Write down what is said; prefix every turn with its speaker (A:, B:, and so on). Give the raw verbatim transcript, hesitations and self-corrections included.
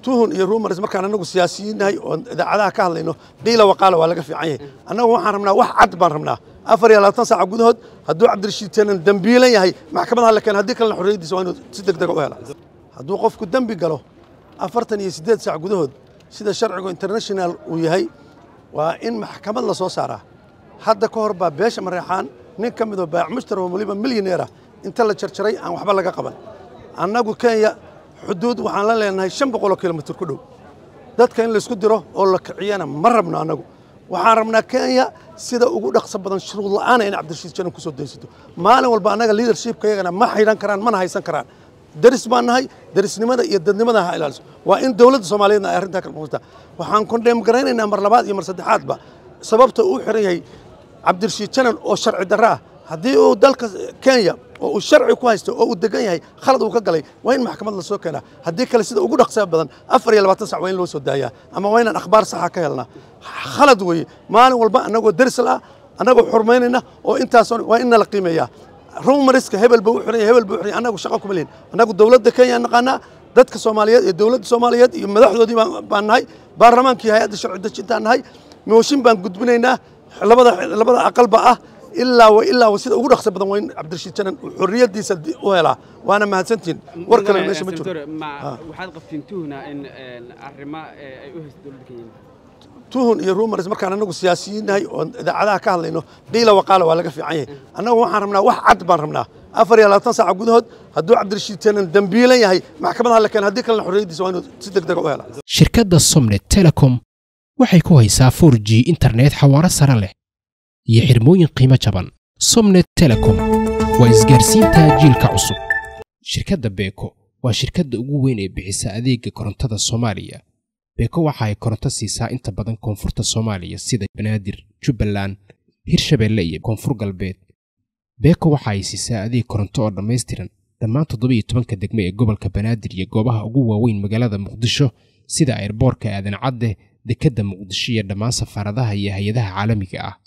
A: tuhun iyo rumors markaan anagu siyaasiyiinahay oo idaacadaha ka hadlayno qiila waqaala waa laga fiican yahay anagu waxaan rabnaa wax cad baan rabnaa afar iyo labaatan saac gudahood hadduu cabdirashiid janan dambiilan yahay maxkamadaha la keen haddii kalena xorriyadiisa waa inuu si degdeg u helo hadduu qofku dambi galo afartan iyo siddeed saac gudahood sida sharcigu international uu yahay waa in maxkamad la soo saaraa hadda ka hor baa beesha mareexaan nin ka mid oo baac mushtar oo waliba milyaneer ah inta la jarjaray aan waxba laga qaban annagu Kenya xuduud waxaan la leenahay shan boqol kiiloomitir ku dhow dadka in la isku diro oo la kiciyana ma rabno annagu waxaan rabnaa Kenya sida ugu dhaqso badan shuruud la'aan in cabdirashiid janan ku soo daysato maalin walba annaga leadership-ka iyagana ma xidhan karaan mana haysan karaan daris baan nahay darisnimada iyo dadnimada ha ilaaliso waa in dawladda Soomaaliyeedna ay arrinta ka qabsato waxaan condemn garaynaynaa mar labaad iyo mar saddexaadba sababta uu xiran yahay cabdirashiid janan oo sharci darro ah haddii uu dalka Kenya oo uu sharci ku haysto oo uu degan yahay khalad uu ka galay waa in maxkamad la soo keenaa haddii kale sida ugu dhaqsaha badan afar iyo labaatan saac waa in loo soo daayaa ama waa inaan akhbaar sax ah ka helnaa khalad weeye maalin walba annagoo daris ah annagoo xurmaynayna oo intaas waa in la qiimeeyaa rumoriska hebel buu xiran yahay hebel buu xiran yahay annagu shaqo kuma leeyin annagu dawladda Kenya naqaana dadka Soomaaliyeed iyo dawladda Soomaaliyeed iyo madaxdoodii baan nahay baarlamaankii hay'adda sharci dejinta nahay mooshin baan gudbinaynaa labada labada aqalba ah إلا وإلا وسيد أقول أخسر بدن وين عبد الرشيد جنن حرية دي سد وهلا وأنا ما هنسنتين وركنا ماشي مجرد
B: مع واحد قفتنتوهنا إن الرماء أيهز دولة كين
A: tuhun iyo rumors markaan anagu siyaasiyiinahay oo idaacadaha ka hadlayno qiila waqaala waa laga fiican yahay anagu waxaan rabnaa wax cad baan rabnaa afar iyo labaatan saac gudahood hadduu cabdirashiid janan dambiilan yahay maxkamadaha la keen haddii kalena xorriyadiisa waa inuu si degdeg u helo
C: shirkadda Somnet Telecom waxay ku haysaa four G internet xawaare sare leh iyo xirmooyin qiimo jaban Somnet Telecom waa isgaarsiinta jiilka cusub shirkadda Beko waa shirkadda ugu weyn ee bixisa adeegga korontada Soomaaliya Beko waxa ay koronto siisaa inta badan koonfurta Soomaaliya sida Banaadir, Jubbaland, Hirshabeelle iyo Koonfur Galbeed Beko waxa ay siisaa adeeg koronto oo dhameystiran dhammaan toddoba iyo toban degme ee gobolka Banaadir iyo goobaha ugu waaweyn magaalada Muqdisho sida airportka Aadan Cadde dekedda Muqdisho iyo dhammaan safaaradaha iyo hay'adaha caalamiga ah